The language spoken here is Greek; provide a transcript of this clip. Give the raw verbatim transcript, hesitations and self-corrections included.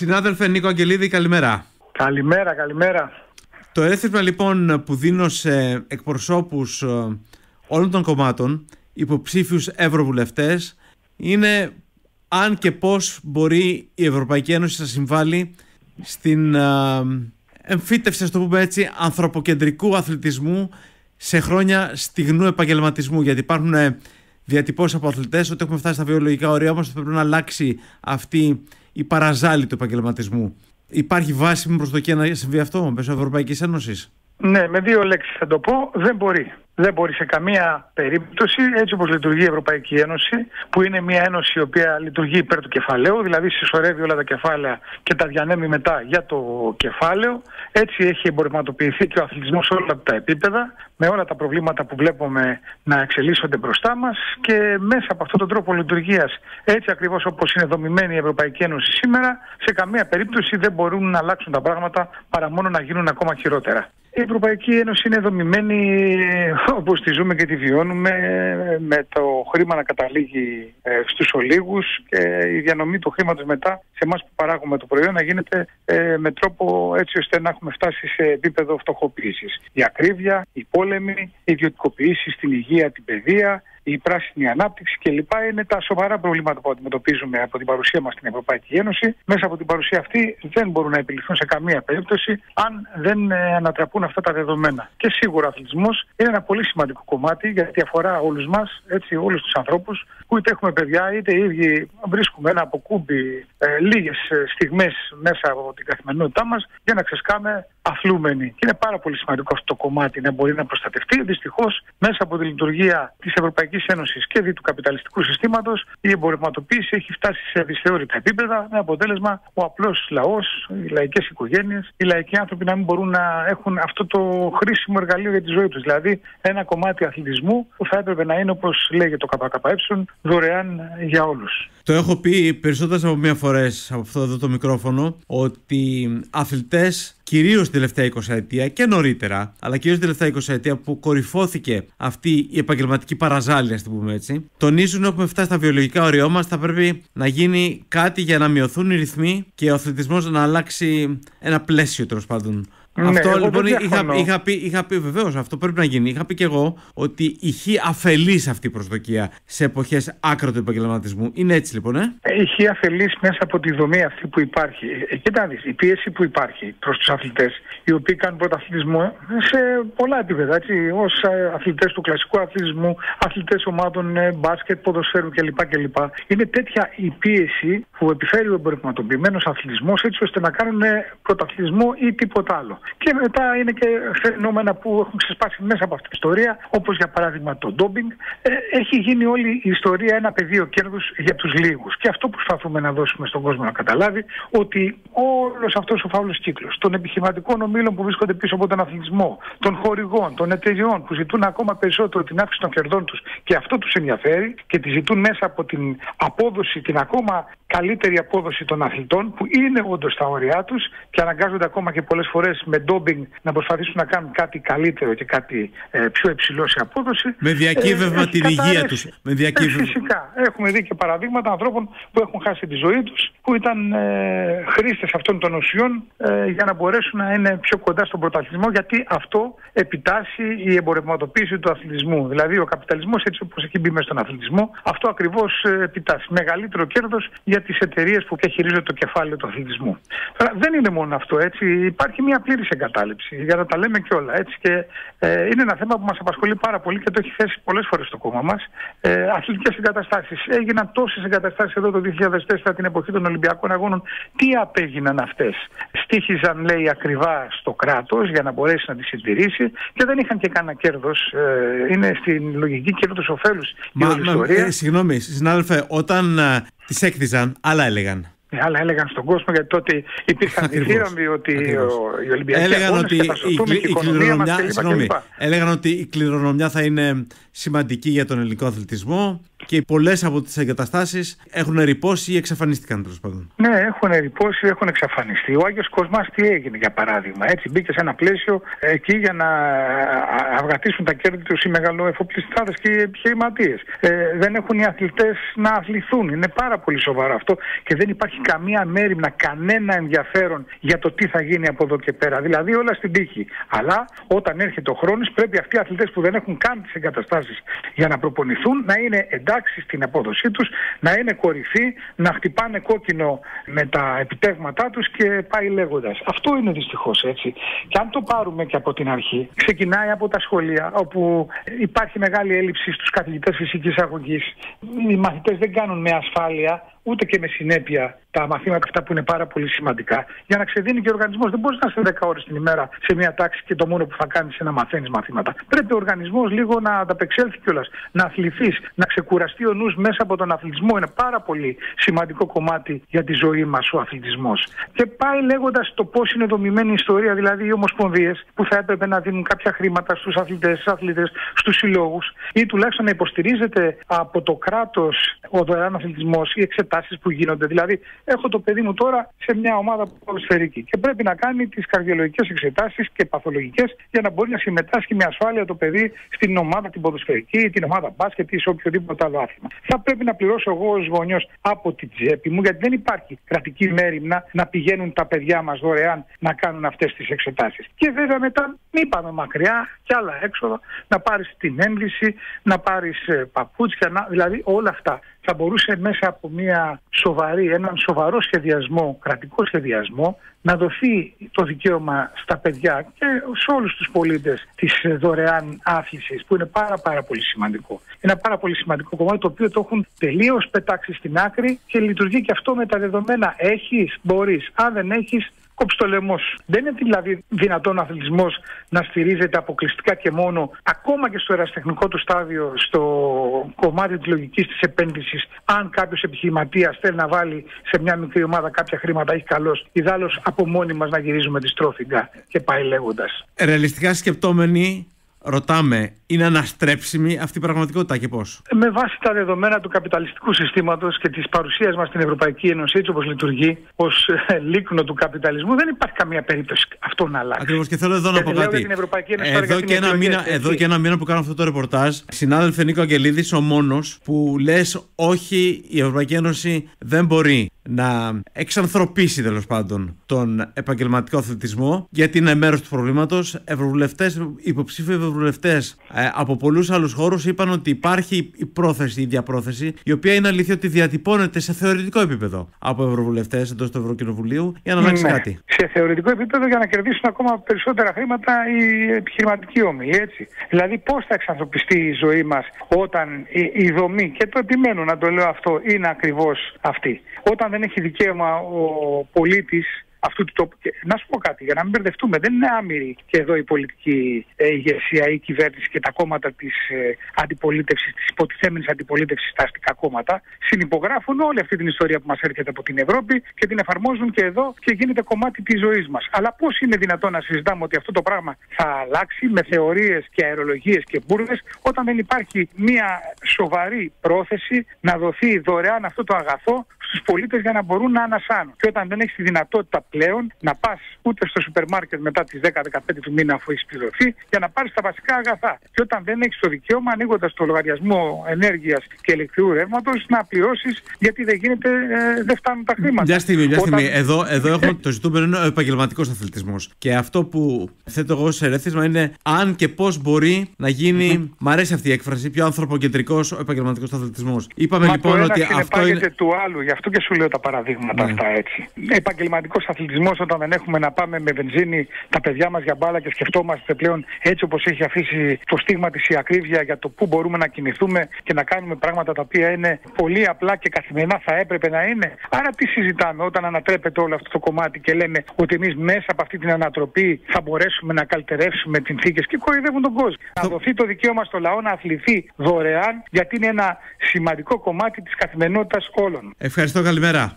Συνάδελφε Νίκο Αγγελίδη, καλημέρα. Καλημέρα, καλημέρα. Το ερέθισμα λοιπόν που δίνω σε εκπροσώπους όλων των κομμάτων, υποψήφιους ευρωβουλευτές, είναι αν και πώς μπορεί η Ευρωπαϊκή Ένωση να συμβάλλει στην εμφύτευση, ας το πούμε έτσι, ανθρωποκεντρικού αθλητισμού σε χρόνια στιγνού επαγγελματισμού. Γιατί υπάρχουν διατυπώσεις από αθλητές ότι έχουμε φτάσει στα βιολογικά όρια μας, ότι πρέπει να αλλάξει αυτή η παραζάλη του επαγγελματισμού. Υπάρχει βάσιμη προσδοκία να συμβεί αυτό μέσω Ευρωπαϊκής Ένωσης? Ναι, με δύο λέξεις θα το πω. Δεν μπορεί. Δεν μπορεί σε καμία περίπτωση, έτσι όπως λειτουργεί η Ευρωπαϊκή Ένωση, που είναι μια ένωση η οποία λειτουργεί υπέρ του κεφαλαίου, δηλαδή συσσωρεύει όλα τα κεφάλαια και τα διανέμει μετά για το κεφάλαιο. Έτσι έχει εμπορευματοποιηθεί και ο αθλητισμός σε όλα τα επίπεδα, με όλα τα προβλήματα που βλέπουμε να εξελίσσονται μπροστά μας, και μέσα από αυτόν τον τρόπο λειτουργίας, έτσι ακριβώς όπως είναι δομημένη η Ευρωπαϊκή Ένωση σήμερα, σε καμία περίπτωση δεν μπορούν να αλλάξουν τα πράγματα παρά μόνο να γίνουν ακόμα χειρότερα. Η Ευρωπαϊκή Ένωση είναι δομημένη όπως τη ζούμε και τη βιώνουμε, με το χρήμα να καταλήγει ε, στους ολίγους και η διανομή του χρήματος μετά σε εμάς που παράγουμε το προϊόν να γίνεται ε, με τρόπο έτσι ώστε να έχουμε φτάσει σε επίπεδο φτωχοποίησης. Η ακρίβεια, οι πόλεμοι, οι ιδιωτικοποιήσεις στην υγεία, την παιδεία, η πράσινη ανάπτυξη κλπ. Είναι τα σοβαρά προβλήματα που αντιμετωπίζουμε από την παρουσία μας στην Ευρωπαϊκή Ένωση. Μέσα από την παρουσία αυτή δεν μπορούν να επιληθούν σε καμία περίπτωση αν δεν ανατραπούν αυτά τα δεδομένα. Και σίγουρα ο αθλητισμός είναι ένα πολύ σημαντικό κομμάτι, γιατί αφορά όλους μας, έτσι, όλους τους ανθρώπους, που είτε έχουμε παιδιά είτε οι ίδιοι βρίσκουμε ένα αποκούμπι ε, λίγες στιγμές μέσα από την καθημερινότητά μας για να ξεσκάμε αθλούμενοι. Και είναι πάρα πολύ σημαντικό αυτό το κομμάτι να μπορεί να προστατευτεί. Δυστυχώς, μέσα από τη λειτουργία της Ευρωπαϊκής Ένωσης και δι του καπιταλιστικού συστήματος, η εμπορευματοποίηση έχει φτάσει σε αδυσθεώρητα επίπεδα, με αποτέλεσμα ο απλός λαός, οι λαϊκές οικογένειες, οι λαϊκοί άνθρωποι να μην μπορούν να έχουν αυτό το χρήσιμο εργαλείο για τη ζωή τους. Δηλαδή, ένα κομμάτι αθλητισμού που θα έπρεπε να είναι, όπως λέγεται το ΚΚΕ, δωρεάν για όλους. Το έχω πει περισσότερες από μία φορές από αυτό εδώ το μικρόφωνο, ότι αθλητές, κυρίως την τελευταία εικοσαετία και νωρίτερα, αλλά κυρίως την τελευταία εικοσαετία που κορυφώθηκε αυτή η επαγγελματική παραζάλια, ας το πούμε έτσι, τονίζουν ότι έχουμε φτάσει στα βιολογικά όρια μας, θα πρέπει να γίνει κάτι για να μειωθούν οι ρυθμοί και ο αθλητισμός να αλλάξει ένα πλαίσιο, τέλος πάντων. Ναι, αυτό λοιπόν είχα, είχα, πει, είχα πει βεβαίως αυτό πρέπει να γίνει. Είχα πει και εγώ ότι ηχεί αφελής αυτή η προσδοκία σε εποχές άκρα του επαγγελματισμού. Είναι έτσι λοιπόν, ε? Ηχεί αφελής μέσα από τη δομή αυτή που υπάρχει. Ε, κοίτα δεις, η πίεση που υπάρχει προς τους αθλητές, οι οποίοι κάνουν πρωταθλητισμό σε πολλά επίπεδα, έτσι, ως αθλητές του κλασικού αθλητισμού, αθλητές ομάδων μπάσκετ, ποδοσφαίρου κλπ. κλπ. Είναι τέτοια η πίεση που επιφέρει ο εμπορευματοποιημένος αθλητισμός, έτσι ώστε να κάνουν πρωταθλητισμό ή τίποτα άλλο. Και μετά είναι και φαινόμενα που έχουν ξεσπάσει μέσα από αυτή την ιστορία, όπως για παράδειγμα το ντόμπινγκ. Ε, έχει γίνει όλη η ιστορία ένα πεδίο κέρδους για τους λίγους. Και αυτό προσπαθούμε να δώσουμε στον κόσμο να καταλάβει, ότι όλος αυτός ο φαύλος κύκλος των επιχειρηματικών ομίλων που βρίσκονται πίσω από τον αθλητισμό, των χορηγών, των εταιριών που ζητούν ακόμα περισσότερο την αύξηση των κερδών τους, και αυτό τους ενδιαφέρει και τη ζητούν μέσα από την απόδοση, την ακόμα καλύτερη απόδοση των αθλητών, που είναι όντως στα όρια τους και αναγκάζονται ακόμα και πολλές φορές με ντόμπινγκ να προσπαθήσουν να κάνουν κάτι καλύτερο και κάτι ε, πιο υψηλό σε απόδοση. Με διακύβευμα ε, την υγεία τους. Με διακύβευμα. Ε, φυσικά. Έχουμε δει και παραδείγματα ανθρώπων που έχουν χάσει τη ζωή τους, που ήταν ε, χρήστες αυτών των ουσιών ε, για να μπορέσουν να είναι πιο κοντά στον πρωταθλητισμό, γιατί αυτό επιτάσσει η εμπορευματοποίηση του αθλητισμού. Δηλαδή ο καπιταλισμός, έτσι όπως έχει μπει μέσα στον αθλητισμό, αυτό ακριβώς ε, επιτάσσει. Μεγαλύτερο κέρδος για τις εταιρείες που χειρίζονται το κεφάλαιο του αθλητισμού. Τώρα, δεν είναι μόνο αυτό, έτσι. Υπάρχει μια πλήρης εγκατάλειψη, για να τα λέμε κιόλα, έτσι. Και ε, είναι ένα θέμα που μας απασχολεί πάρα πολύ και το έχει θέσει πολλές φορές στο κόμμα μας. Ε, αθλητικές εγκαταστάσεις. Έγιναν τόσες εγκαταστάσεις εδώ το δύο χιλιάδες τέσσερα, την εποχή των Ολυμπιακών Αγώνων. Τι απέγιναν αυτές? Στοίχιζαν, λέει, ακριβά στο κράτος για να μπορέσει να τις συντηρήσει και δεν είχαν και κανένα κέρδος. Ε, είναι στην λογική κέρδους-οφέλους η όλη ιστορία. Ε, συγγνώμη, συνάδελφε, όταν uh, τις έκθιζαν, άλλα έλεγαν. Άλλα έλεγαν στον κόσμο, γιατί τότε υπήρχαν θύραμβοι ότι οι Ολυμπιακοί Αγώνες καταστροφούν την οικονομία μας κλπ. Έλεγαν ότι η κληρονομιά θα είναι σημαντική για τον ελληνικό αθλητισμό. και πολλές από τις εγκαταστάσεις έχουν ερειπώσει ή εξαφανίστηκαν, τέλος πάντων. Ναι, έχουν ερειπώσει, έχουν εξαφανιστεί. Ο Άγιος Κοσμάς τι έγινε, για παράδειγμα? Έτσι μπήκε σε ένα πλαίσιο εκεί για να αυγατήσουν τα κέρδη τους οι μεγαλοεφοπλιστάδες και οι επιχειρηματίες. Ε, δεν έχουν οι αθλητές να αθληθούν. Είναι πάρα πολύ σοβαρό αυτό και δεν υπάρχει καμία μέριμνα, κανένα ενδιαφέρον για το τι θα γίνει από εδώ και πέρα. Δηλαδή όλα στην τύχη. Αλλά όταν έρχεται ο χρόνος, πρέπει αυτοί οι αθλητές που δεν έχουν καν τις εγκαταστάσεις για να προπονηθούν να είναι εντάξει στην απόδοσή τους, να είναι κορυφή, να χτυπάνε κόκκινο με τα επιτεύγματά τους και πάει λέγοντας. Αυτό είναι δυστυχώς έτσι. Και αν το πάρουμε και από την αρχή, ξεκινάει από τα σχολεία, όπου υπάρχει μεγάλη έλλειψη στους καθηγητές φυσικής αγωγής. Οι μαθητές δεν κάνουν με ασφάλεια ούτε και με συνέπεια τα μαθήματα αυτά που είναι πάρα πολύ σημαντικά. Για να ξεδίνει και ο οργανισμός. Δεν μπορείς να είσαι δέκα ώρες την ημέρα σε μια τάξη και το μόνο που θα κάνεις είναι να μαθαίνεις μαθήματα. Πρέπει ο οργανισμός λίγο να ανταπεξέλθει κιόλας, να αθληθείς, να ξεκουραστεί ο νους μέσα από τον αθλητισμό. Είναι πάρα πολύ σημαντικό κομμάτι για τη ζωή μας ο αθλητισμός. Και πάει λέγοντας το πώς είναι δομημένη η ιστορία, δηλαδή οι ομοσπονδίες που θα έπρεπε να δίνουν κάποια χρήματα στους αθλητές, στους αθλητές, στους συλλόγους ή τουλάχιστον να υποστηρίζεται από το κράτος ο δωρεάν αθλητισμός, οι εξετάσεις που γίνονται. Δηλαδή, έχω το παιδί μου τώρα σε μια ομάδα ποδοσφαιρική και πρέπει να κάνει τις καρδιολογικές εξετάσεις και παθολογικές για να μπορεί να συμμετάσχει με ασφάλεια το παιδί στην ομάδα την ποδοσφαιρική, την ομάδα μπάσκετ ή σε οποιοδήποτε άλλο άθλημα. Θα πρέπει να πληρώσω εγώ ως γονιός από την τσέπη μου, γιατί δεν υπάρχει κρατική μέριμνα να πηγαίνουν τα παιδιά μας δωρεάν να κάνουν αυτές τις εξετάσεις. Και βέβαια μετά, μην πάμε μακριά, κι άλλα έξοδα, να πάρεις την ένδυση, να πάρεις παπούτσια, να... δηλαδή όλα αυτά. Θα μπορούσε μέσα από μια σοβαρή, έναν σοβαρό σχεδιασμό, κρατικό σχεδιασμό, να δοθεί το δικαίωμα στα παιδιά και σε όλους τους πολίτες της δωρεάν άθλησης, που είναι πάρα πάρα πολύ σημαντικό. Είναι ένα πάρα πολύ σημαντικό κομμάτι το οποίο το έχουν τελείως πετάξει στην άκρη και λειτουργεί και αυτό με τα δεδομένα. Έχεις, μπορείς. Αν δεν έχεις, κόψει το λαιμό σου. Δεν είναι δηλαδή δυνατόν ο αθλητισμός να στηρίζεται αποκλειστικά και μόνο, ακόμα και στο ερασιτεχνικό του στάδιο, στο κομμάτι της λογικής της επένδυσης. Αν κάποιος επιχειρηματίας θέλει να βάλει σε μια μικρή ομάδα κάποια χρήματα, έχει καλώς. Ιδάλλως από μόνοι μας να γυρίζουμε τη στρόφιγγα και πάει λέγοντας. Ρεαλιστικά σκεπτόμενοι, ρωτάμε, είναι αναστρέψιμη αυτή η πραγματικότητα και πώς? Με βάση τα δεδομένα του καπιταλιστικού συστήματος και της παρουσίας μας στην Ευρωπαϊκή Ένωση, έτσι όπως λειτουργεί, ως λίκνο του καπιταλισμού, δεν υπάρχει καμία περίπτωση αυτό να αλλάξει. Ακριβώς, και θέλω εδώ να πω κάτι. Εδώ και, ένα μήνα, εδώ και ένα μήνα που κάνω αυτό το ρεπορτάζ, συνάδελφε Νίκο Αγγελίδης, ο μόνος που λες όχι, η Ευρωπαϊκή Ένωση δεν μπορεί να εξανθρωπίσει τέλος πάντων τον επαγγελματικό αθλητισμό, γιατί είναι μέρος του προβλήματος. Ευρωβουλευτές, υποψήφιοι ευρωβουλευτές ε, από πολλούς άλλους χώρους είπαν ότι υπάρχει η πρόθεση, η διαπρόθεση, η οποία είναι αλήθεια ότι διατυπώνεται σε θεωρητικό επίπεδο από ευρωβουλευτές εντός του Ευρωκοινοβουλίου για να αλλάξει ναι. κάτι. Σε θεωρητικό επίπεδο για να κερδίσουν ακόμα περισσότερα χρήματα οι επιχειρηματικοί όμιλοι, έτσι. Δηλαδή, πώς θα εξανθρωπιστεί η ζωή μας όταν η, η δομή, και το επιμένω να το λέω αυτό, είναι ακριβώς αυτή. Όταν δεν έχει δικαίωμα ο πολίτης αυτού του τόπου. Και να σου πω κάτι, για να μην μπερδευτούμε, δεν είναι άμυρη και εδώ η πολιτική ε, ηγεσία ή η κυβέρνηση και τα κόμματα της ε, αντιπολίτευσης, της υποτιθέμενης αντιπολίτευσης στα αστικά κόμματα. Συνυπογράφουν όλη αυτή την ιστορία που μας έρχεται από την Ευρώπη και την εφαρμόζουν και εδώ και γίνεται κομμάτι της ζωής μας. Αλλά πώς είναι δυνατόν να συζητάμε ότι αυτό το πράγμα θα αλλάξει με θεωρίες και αερολογίες και μπουρδες, όταν δεν υπάρχει μια σοβαρή πρόθεση να δοθεί δωρεάν αυτό το αγαθό στους πολίτες για να μπορούν να ανασάνουν. Και όταν δεν έχεις τη δυνατότητα πλέον να πας ούτε στο σούπερ μάρκετ μετά τις δέκα με δεκαπέντε του μήνα αφού έχεις πληρωθεί για να πάρεις τα βασικά αγαθά. Και όταν δεν έχεις το δικαίωμα, ανοίγοντας το λογαριασμό ενέργειας και ηλεκτρικού ρεύματος, να πληρώσεις, γιατί δεν γίνεται, ε, δεν φτάνουν τα χρήματα. Μια στιγμή, μια στιγμή. Όταν... Εδώ, εδώ έχουμε το ζητούμενο είναι ο επαγγελματικός αθλητισμός. Και αυτό που θέτω εγώ σε ερέθισμα είναι αν και πώς μπορεί να γίνει. Μ' αρέσει αυτή η έκφραση, πιο ανθρωποκεντρικός ο επαγγελματικός αθλητισμός. Είπαμε Μα λοιπόν το ότι ένα αυτό είναι. του άλλου, γι' αυτό και σου λέω τα παραδείγματα ναι. αυτά έτσι. Επαγγελματικός αθλητισμός, όταν δεν έχουμε να πάμε με βενζίνη τα παιδιά μας για μπάλα και σκεφτόμαστε πλέον έτσι όπως έχει αφήσει το στίγμα της η ακρίβεια για το πού μπορούμε να κινηθούμε και να κάνουμε πράγματα τα οποία είναι πολύ απλά και καθημερινά θα έπρεπε να είναι. Άρα τι συζητάμε όταν ανατρέπεται όλο αυτό το κομμάτι και λέμε ότι εμείς μέσα από αυτή την ανατροπή θα μπορέσουμε να καλυτερεύσουμε τις συνθήκες και κοροϊδεύουν τον κόσμο. Το... Να δοθεί το δικαίωμα στο λαό να αθληθεί δωρεάν, γιατί είναι ένα σημαντικό κομμάτι της καθημερινότητας όλων. Ευχαριστώ, καλημέρα.